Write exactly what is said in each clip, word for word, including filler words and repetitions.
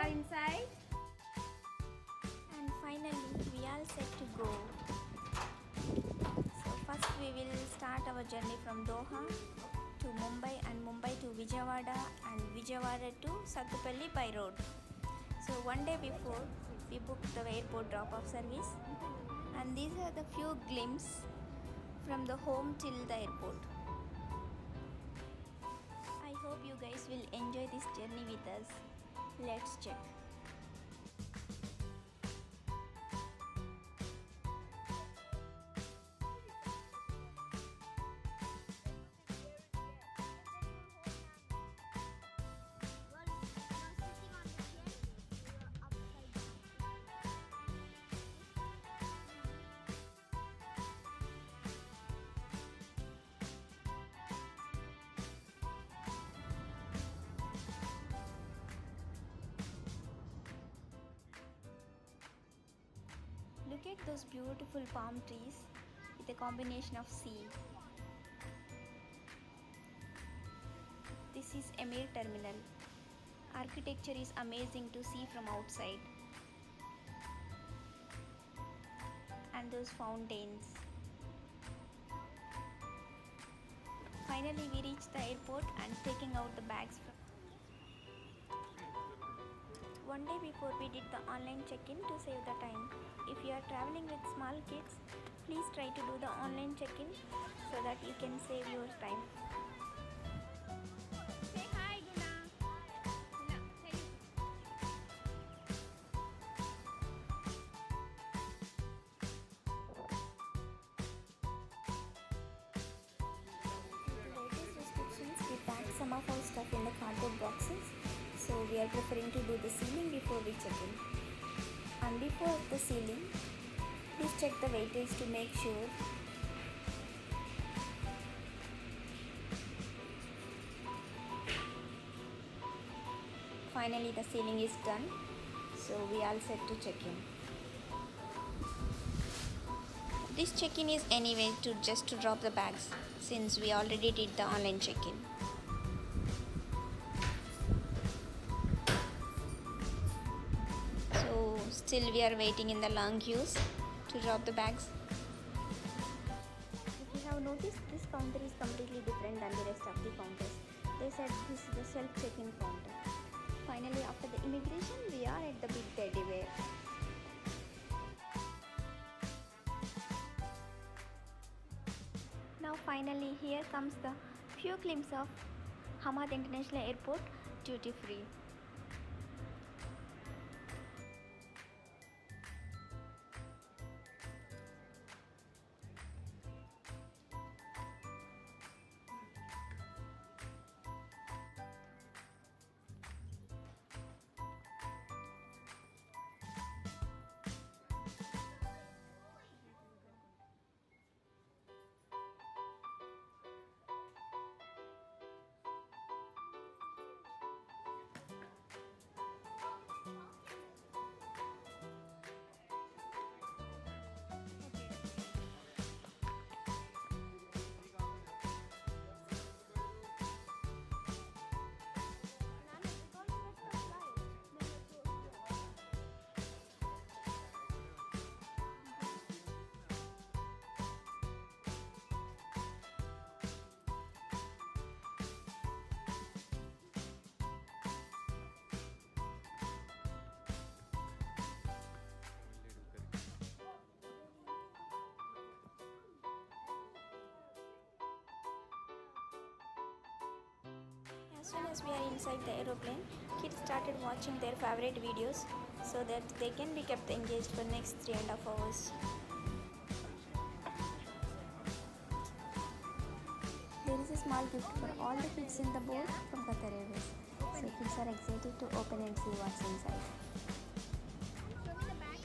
are inside. And finally we are set to go. So first we will start our journey from Doha to Mumbai and Mumbai to Vijayawada and Vijayawada to Sattupalli by road. So one day before we booked the airport drop-off service, and these are the few glimpses from the home till the airport. I hope you guys will enjoy this journey with us. Let's check. Look at those beautiful palm trees with a combination of sea. This is Emir Terminal. Architecture is amazing to see from outside. And those fountains. Finally we reached the airport and taking out the bags from. One day before we did the online check-in to save the time. If you are traveling with small kids, please try to do the online check-in so that you can save your time. Say hi, Guna. Guna, say Due to latest restrictions, we packed some of our stuff in the cardboard boxes. So we are preferring to do the sealing before we check in. And before the sealing, please check the weightage to make sure. Finally the sealing is done, so we are set to check in. This check-in is anyway to just to drop the bags since we already did the online check-in. Still we are waiting in the long queues to drop the bags. If you have noticed, this counter is completely different than the rest of the counters. They said this is the self check-in counter. Finally, after the immigration, we are at the big teddy bear. Now finally here comes the few glimpses of Hamad International Airport duty free. As soon as we are inside the aeroplane, kids started watching their favorite videos so that they can be kept engaged for next three and a half hours. There is a small gift for all the kids in the boat from Qatar Airways. So kids are excited to open and see what's inside. Show me the back.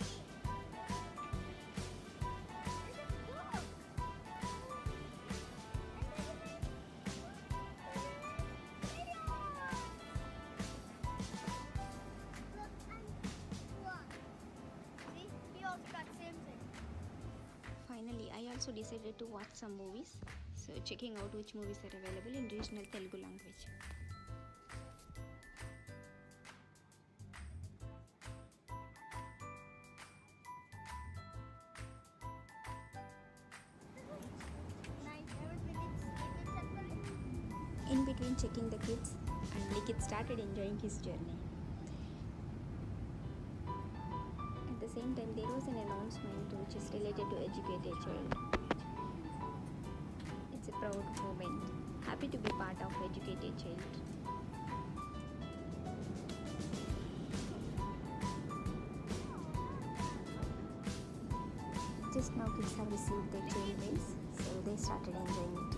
Finally, I also decided to watch some movies. So checking out which movies are available in regional Telugu language. checking the kids, and Likit started enjoying his journey. At the same time, there was an announcement which is related to educate a child. It's a proud moment. Happy to be part of educate a child. Just now kids have received their child meals, so they started enjoying it.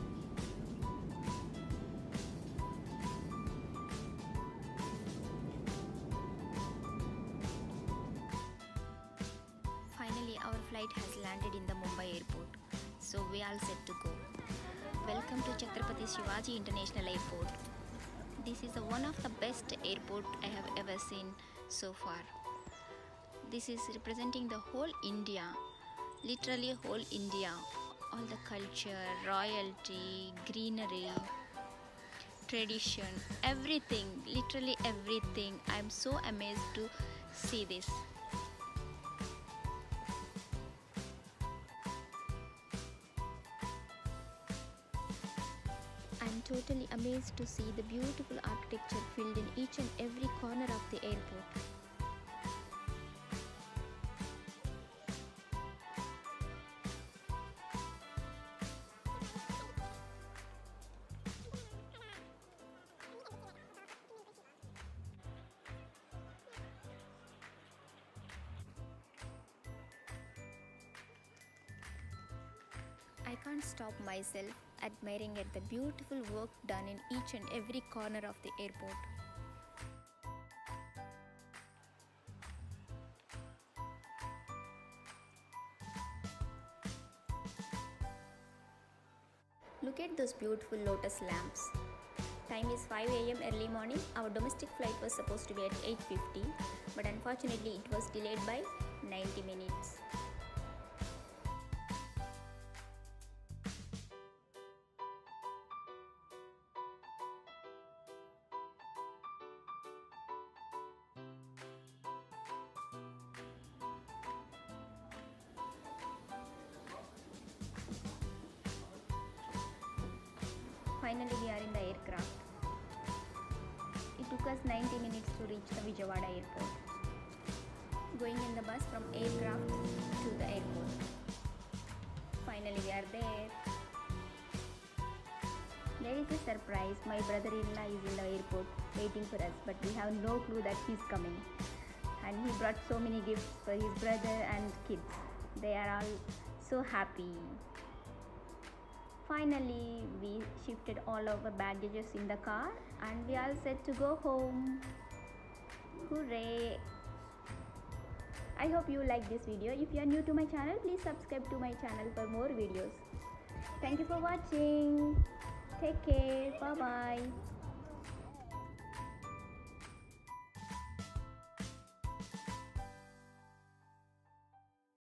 Finally, our flight has landed in the Mumbai airport, so we are set to go. Welcome to Chhatrapati Shivaji International Airport. This is the one of the best airport I have ever seen so far. This is representing the whole India, literally whole India. All the culture, royalty, greenery, tradition, everything, literally everything. I am so amazed to see this. I am totally amazed to see the beautiful architecture filled in each and every corner of the airport. I can't stop myself admiring at the beautiful work done in each and every corner of the airport. Look at those beautiful lotus lamps. Time is five A M early morning. Our domestic flight was supposed to be at eight fifty, but unfortunately it was delayed by ninety minutes. Finally, we are in the aircraft. It took us ninety minutes to reach the Vijayawada airport. Going in the bus from aircraft to the airport. Finally, we are there. There is a surprise. My brother-in-law is in the airport waiting for us, but we have no clue that he's coming. And he brought so many gifts for his brother and kids. They are all so happy. Finally, we shifted all our baggages in the car and we are set to go home. Hooray! I hope you like this video. If you are new to my channel, please subscribe to my channel for more videos. Thank you for watching. Take care. Bye bye.